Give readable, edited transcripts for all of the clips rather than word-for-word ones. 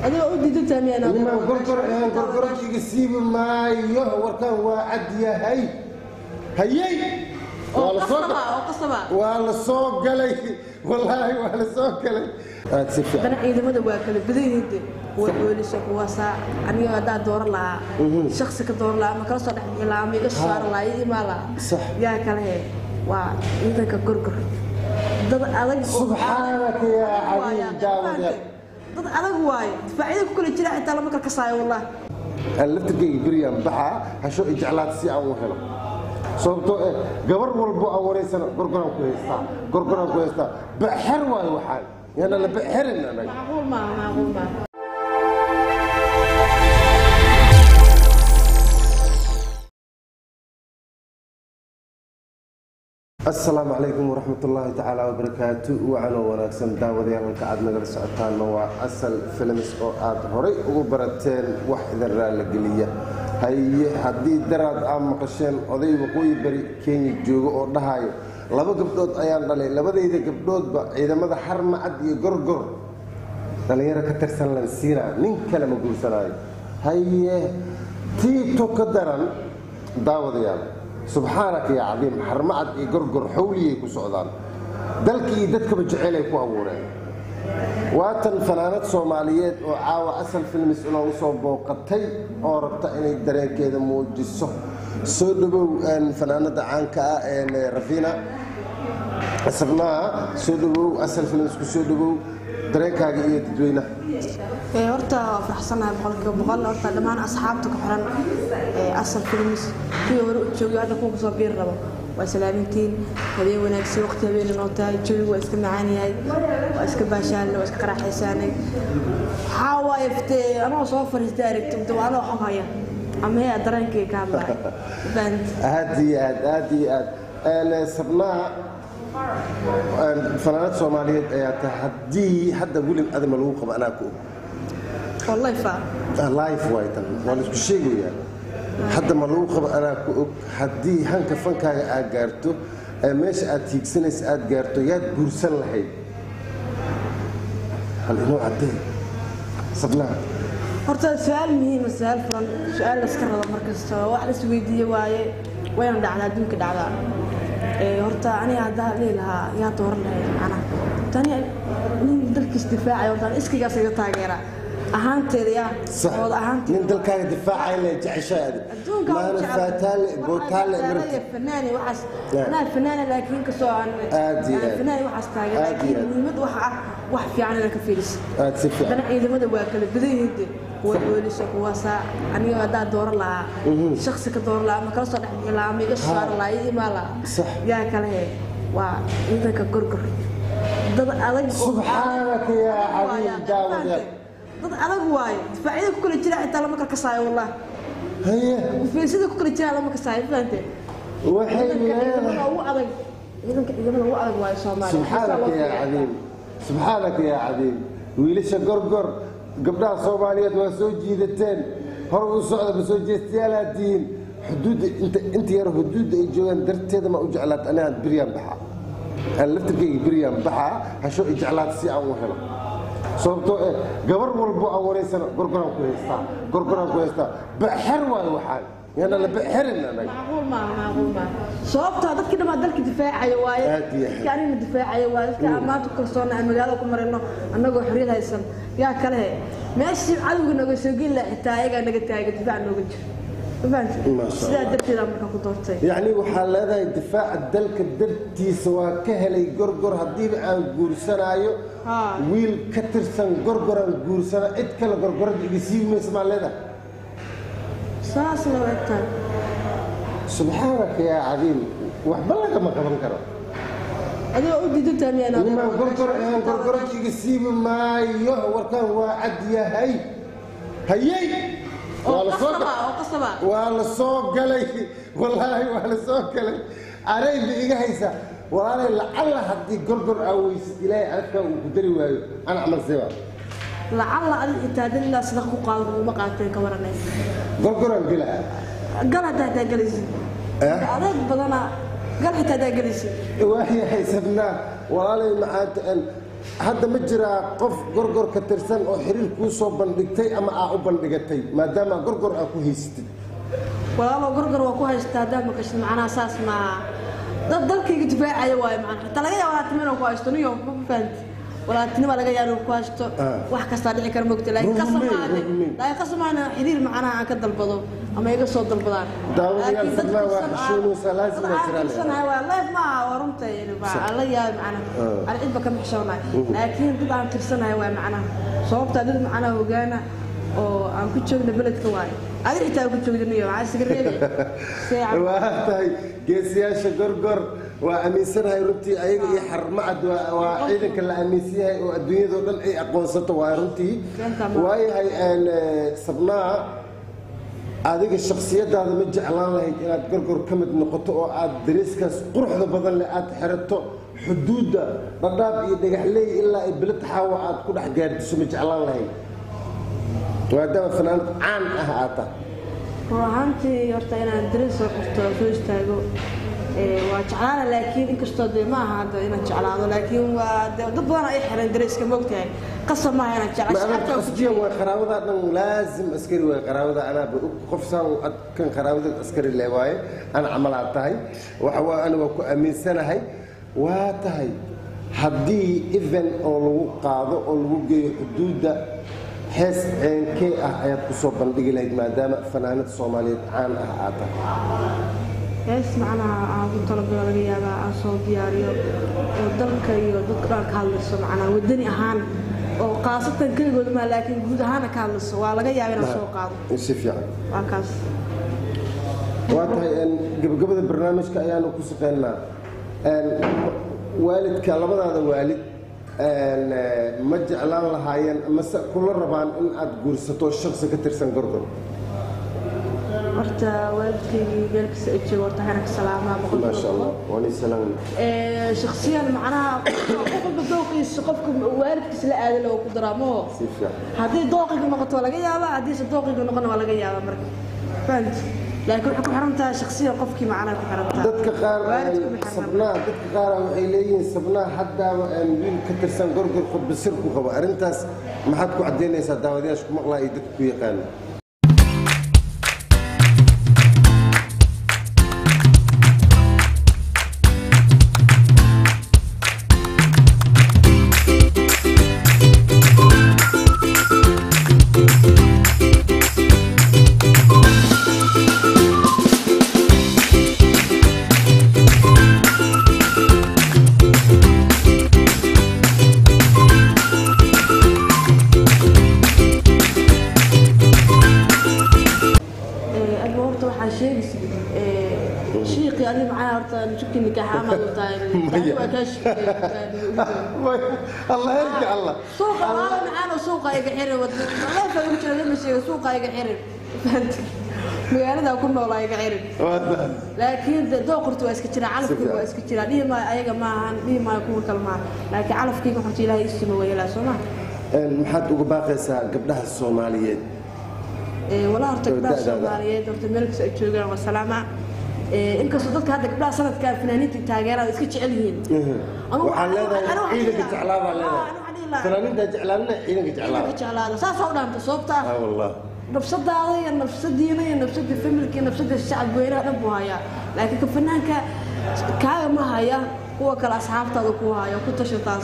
أنا أودي دتامي أنا لما قرقر يقسيب ما يهور وعد يا هي والله صوق قلي والله والله صوق قلي أنا إذا ما دوا كله بدي ويقول شوف واسع أنا هذا دور لا شخص كدور لا ما كان صدق لا ما يقصر لا يجي مالا صح يا كله وإذا كقرقر سبحانك يا عظيم داود ضد أنا هواي فعيدك كل شيء حتى لما كركساي والله اللي بريان بحا هشو إجعلات سي أو هلا صوبتو قبر والبو أوري سنة قرقران كويستا بحر واي وحال يعني أنا بحر أنا معقول ما السلام عليكم ورحمة الله تعالى وبركاته وعنا ونكسن داودي على القعد نقل سعطان وأصل فيلمس أو آد هوري وبرتين واحد الرالقلية هاي حدي دراد عام قشين أضي وقوي بري كيني جوغو أو دهايو لابا قبضوت أيان دالي لابا إذا قبضوت با إذا ماذا حرم عدي قرقر دالي يرى كترسان لنسينا نين كلمة قول سناي هاي تيتو كدران داودي على سبحانك يا عظيم حرمعت يقرقر حولي كسودان دلكي دتك بجعلي كو أبورين واتن فنانات صوماليات وعاوة أسل في المسؤولة وصوبوا قطي وربطا إني الدرين كذا موجسو سودبو أن فنانات عنكا أن رفينا أسرناها سودبو أسل في المسؤولة سودبو درين كاقية تدوينة horta farxsanahay boqol horta dhamaan asxaabta ku xiran asal films iyo hore u joogay hada ku soo biir rabo waa salaamintiin habeen wanaagsan waqti habeen noo tahay joogu waa iska macaan yahay waa iska baashaan waa iska qaraxaysaanay xawa iftee ana soo fariistay aragtay waana wax haya ama hay dareenkay ka hadlay band هادي أنا سبناها فنانات صوماليات تحدي حتى أقول أدم الوقت أنا أكو والله لايف وايتن ولا كل شيء يعني حتى ملوخ أنا حدي هنك فنك أجرته مش أتيك سنس أجرته يد برسل الحين هل إنه عدين صبنا horta su'aal muhiim ah su'aal iska rada markasta wax la isweydiiyo wayan dhacda adduunka dhacda horta aniga hadda leelaha yaa door lahayd ana tani nin dalkiis difaacayo horta iskigaas iga taageera ahaanteeda yaa oo ahaanteeda nin dalkaaga difaacay la jeceshaad ma faataal gootaal marka fanaani waxas ana fanaani laakiin ka soo aan fanaani waxas taageera laakiin muhiimad wax fiican la ka fiiris dana ciidamada waa kala badan yihiin ويقول شوف واسع أنا هذا دور لا شخص كدور لا ما كان صدق لا ما يقصر لا يجي مالا يا كله وإذا كقرقر ضد ألق سبحانك يا عظيم داود ضد ألق واي فعيدك كل شيء حتى لما كركساي والله هي وفي سيدك كل شيء لما كركساي فهمت وحي هو ألق إذا هو ألق واي صومالي سبحانك يا عظيم سبحانك يا عظيم ويلش قرقر قبلها الصوماليات وسوجي ذتين هربوا السعودة بسوجي استيالاتين حدود انت يا حدود الجوان درت هذا ما اجعلت انا بريان بحا اللي بريان بحا هشو اجعلات سي او هلا صوبتو قبر والبو اوري سنه قرقران كويستا بحر واي وحال يعني انا بحر انا معقول ما صوبتها dadkii dhama dalka difaacay waaye yani difaacay waaye ka amaad ku kalsoon ay magaalada ku marino anagoo xoriyad haysan yaa kale meeshii cadawga naga soo geli xitaa ayaga naga taagay difaac nooga jiro فهمت سيدا درتيدا marka ku doortay يعني waxa leedahay difaac dalka dartiisa waa ka helay gorgor hadii aan guursanaayo wiil ka tirsan gorgoran guursana cid kale gorgorada iga siimaysa ma leedahay saas loo egtay سبحانك يا عظيم وحبلك ما قبل كرو أنا أودي دتامي أنا لما قرقر يقسيب ما يهور كان وعد يا هي والله صوب قلي والله والله صوب قلي علي بيجي هيسا والله لعل حدي قرقر أو إلهي أذكى وقدري وايو أنا عمل سوا لعل أنت هذا صدق قال وما قاتل كورنا قرقر قلا قال هذا جلسي هذا بدنا قال حتى هذا جلسي وهي حسبنا والله معات hadda ma jiraa qof gorgor ka tirsan oo xiriir kuu soo bandhigtay ama aa u bandhigatay maadaama gorgor aa ku haysatid walaalo gorgor waa ku haystaa hadaa maqashid macnaha saas maaha dad dalkayga difaacaya waaye macnaha xitaa laga yaabo laatimin aan ku haysto niyo ma fahanti walaatinima laga yaabo ku haysto wax kasta dhici kara mogta laakiin qasamaana xiriir macnaha aan ka dalbado ama iga soo dalbadaan daawadayaal fadlan waa xishoonaysa laazim ma jiraan waa live ma warumtay alla yaab macnaha aan cidba ka mixshoonay laakiin dad aan tirsanahay waa macnaha sababta dad macnaha hogaana oo aan ku joogna beledka waaye adiga xitaa ku joogdaniyo waxaa sigareeyay waa tahay geesiyaasha gorgor waa aaminsanahay runtii ayaga iyo xarmacad waa ciidanka la aaminsan yahay oo adduunyadoo dhan ay aqoonsato waa runtii waayahay sabnaa adiga shakhsiyadaada ma jeclaan lahayd inaad gorgor ka mid noqoto oo aad dariiskaas quruxda badan leh aad xirato xuduudda dhadhaab iyo dhagaxleey ilaa ay bilad xaawa aad ku dhex gaardiso ma jeclaan lahayd maadaama fanaanad caan ah aad tahay run ahaantii horta inaan dariis soo xirto soo istaago waa jeclaana laakiin inkastoo dee ma aha hadda inaan jeclaado laakiin waa dad badan ay xireen dariiska moogtahay qasab maaha inaan jeclaashiya waa qaraabada dhan laazim askari waa qaraabada anaaba qof saan kan qaraabada askari leh waaye ana camalaad tahay waxa waa aniga ku aaminsanahay waa tahay haddii event oo lagu qaado oo lagu geeyo xuduudda hees ceenkee ah ayaad ku soo bandhigi lahayd maadaama fanaanad soomaaliyeed caan ah aad tahay hees macnaha aan ku talagalo laga yaabaa aan soo diyaariyo oo dalka iyo dadka dhan ka hadlayso macnaha wadani ahaan oo qaasatan keligood ma laakiin guud ahaan ka hadlayso waa laga yaabaa inaan soo qaado si fiican waa kaas waa tahay gabagabada barnaamijka ayaanu ku shaqeynaa waalidka labadaada waalid ma jeclaan lahaayeen mase kula rabaan in aad guursato shakhsi ka tirsan gorgor horta waalidkaygii meel kasta ay joogo horta waxaan ka salaamaa ما شاء الله وأنا سلام شخصيا معناها قفل ذوقيس قفك waalidkiis la aado loo ku daraamo hadii dooqiga noqoto laga yaabo hadii dooqiga noqon waa laga yaabo marka fahmt laakiin waxa ku xirantaa shakhsiyan qofkii macnaha ku xirantaa dadka qaar waxay leeyihiin sabnaa hadda wiil ka tirsan gorgor khud bisir ku qabo arintaas maxaad ku cadeynaysaa daawadayaasha ku maqlaa ay dadku ku yaqaan الله يرجع الله سوق انا سوق اي غير والله فاهم جرى لما شيء سوق اي غير فهمت magaalada ku nool ay غير laakiin dooqortu waa iska jira calafku waa iska jira dhima ayaga ma ahan dhima ku kalma laakiin calafkiiga wuxuu ilaahay isma weeyla Soomaa maxaad ugu baaqaysaa gabdhaha Soomaaliyeed wala horta gabdhaha Soomaaliyeed horta meel kasta ay joogaan waa salaama inkastoo dadka hadda gabdhaha sanadka fanaaniinta taageerada iska jecel yihiin waxaan leedahay ciidanka jeclaaba leedahay fanaaniinta jeclaana ciidanka jeclaada saas oo dhaanta sababta والله nafsadaada iyo nafsadiina iyo nafsada familka iyo nafsada shacab weynaha dhan buu hayaa laakiin ka fanaanka kaaga ma haya kuwa kale asxaabtaada ku haya ku tashataas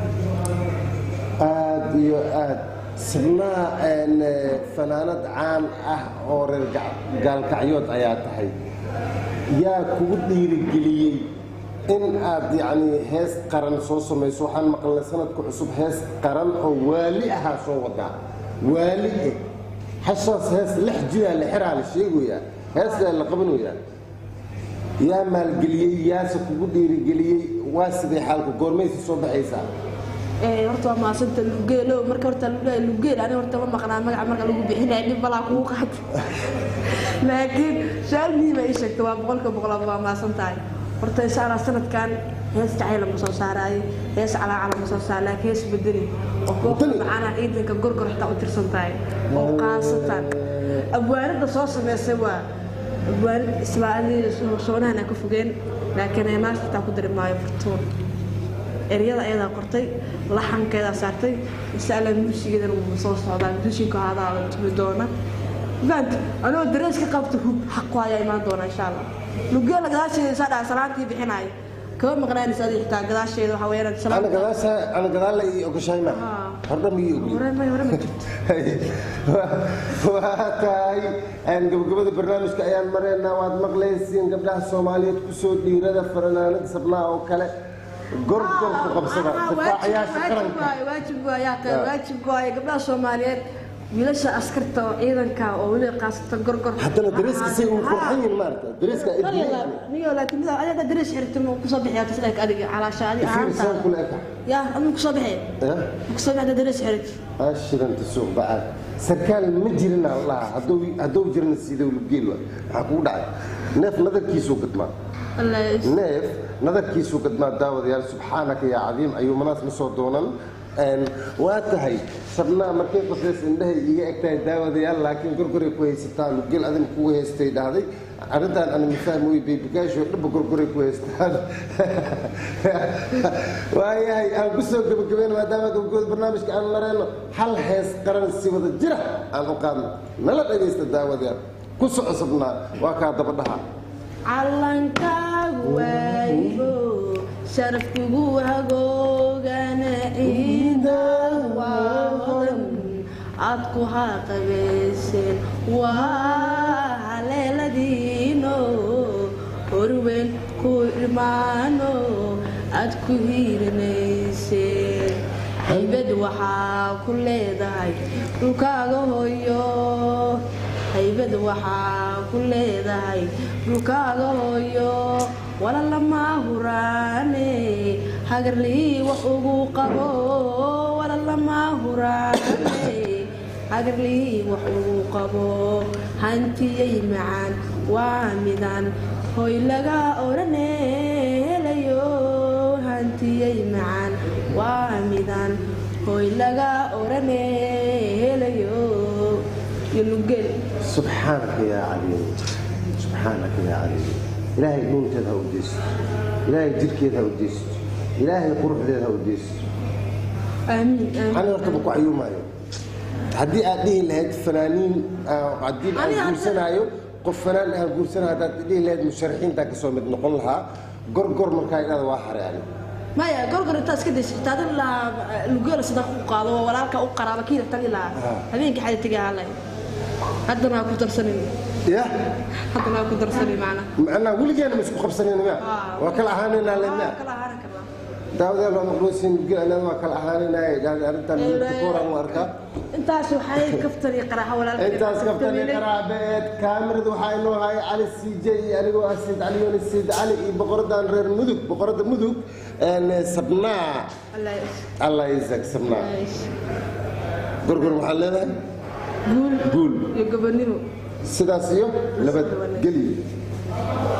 aad iyo aad sabnaa fanaanad caan ah oo reer gaalkacyood ayaa tahay yaa kugu dhiirigeliyey in aad yani hees qaran soo samayso waxaan maqalnay sanadka cusub hees qaran oo waali ahaa soo wadaa waali xashaas hees lix jiraa la xiraa la sheegoyaa hees la qabanayaa yaa maalgeliyey yaase kugu dhiirigeliyey waa sidee xaalku goormaysa soo baxaysaa horta waa maasanta lugeelo marka horta lugeel ani horta ma maqnaa magaca marka lagu bixinay dib balaa kugu qaad laakiin su'aal muhiim ay sheegtay waa boqolkiiba waa maasantahay horta inshallah sanadkan hees jacayl ma soo saaraay hees cala ma soo saaray laakiin hees bedeli oo kooxda macana ciidanka gorgor xitaa u tirsan tahay oo qaasatan abwaanada soo sameysay waa abwaan Ismaaciil Soonahana ka fogeen laakiin ay maanta ku dareemayo furtuun eriyada ayadaa qortay laxankeedaa saartay insha allah muusigeedana wuu soo socdaa mushinka hadaa la tubi doona gant anoo dareeska qabto hub xaq waaya imaan doona insha allah lugeela gadaasheeda saa dhaa salaantii bixinaayo kaba maqnaanaysa adii xitaa gadaasheeda waxaa weeyaan salaanta ana gadaal la ii ogashayna hordha miyii ogli hore ma jirto waa tahay gabagabada barnaamijka ayaan maraynaa waad maqlaysiin gabdhaha soomaaliyeed kusoo dhiirada faranaanada sabnaa oo kale gorgor ku qabsada difaacayaasha qaranka waajib waaye gabdhaha soomaaliyeed wiilasha askarta oo ciidanka oo weli qaasata gorgor haddana dareeska say uu qurxan yihiin maarta dareeska niyo laakiin mid adiga darees xirtimo ku soo bixiyaa tasleek adiga calaasha adiga aanta ya adu ku soo bixiyaa ku soo bixiyaa darees xirit ashiranta suuq bacad sarkaal ma jirin allah hadduu jirna sidoo lugeel waxa ku dhacay neef nadarkiisu qadma neef nadarkiisu qadma daawadayaal subxaanaka yaa cadiim ayuu manaas ma soo doonan waa tahay sabnaa markay qosays indhahay iga egtahay daawadayaal laakiin gorgoray ku haysataan lugeel adin kugu haystay dhahday arrintan ana mafahmi wey beybikaasho dhaba gorgoray ku haystaan waayahay aan ku soo gabagabayno maadaama gabagabada barnaamijka aan marayno hal hees qaran si wada jira aan u qaadno nala dhagaysta daawadayaal ku soco sabnaa waa kaa dabadhaha callankaagu waayibo sharafkugu hagoogana ciida waa hodan aad ku haqabeyseen waa haleeladiino horweyn ku irmaano aad ku hiiranayseen haybad waxaa ku leedahay dhulkaaga hooyo haybad waxaa ku leedahay dhulkaaga hooyo wala lama huraane hagarlii wax ugu qabo wala lama huraane hagarlii wax ugu qabo hantiyay macaan waa midaan hoy laga orane helayo hantiyay macaan waa midaan hoy laga orane helayo yulugel subxaanaka yaa caliim subxaanaka yaa caliim ilaahay dhuunteeda ha u deysto ilaahay jirkeeda ha u deysto ilaahay quruxdeeda ha u deysto ani hortaba ku cayuumaayo haddii aad dhihi lahayd fanaaniin haddii aan guursanaayo qof fanaan aan guursanayo haddaad dhihi lahayd musharaxiintaa kasoo mid noqon lahaa gorgor markaa idhada waa xareani maya gorgor intaa iska daysa xitaa adin ilaa lugeela sadaq u qaado oo walaalka u qaraaba kii raftan ilaa habeenkii xadi tegay halay haddana waa ku darsanin ya haddana waa ku darsanin macnaa weligeena ma isku qabsanin ma waa kala ahaanaynaa lena daawadayaal waa maqluusin lugeel anada waa kala ahaanaynaa arrintan kooraan u arkaa intaas waxay kaftan iyo qaraaxa walaalka intaas kaftan iyo qaraabeed kaamirada waxaa inoo hayay cali CJ iyo anigoo ah Sayd Cali Yooni Sayd Cali iyo boqoradan reer mudug boqorada mudug sabnaa Allah yizak sabnaa gorgor waxaa leedahay guul iyo gobonimo sidaas iyo nabadgelyo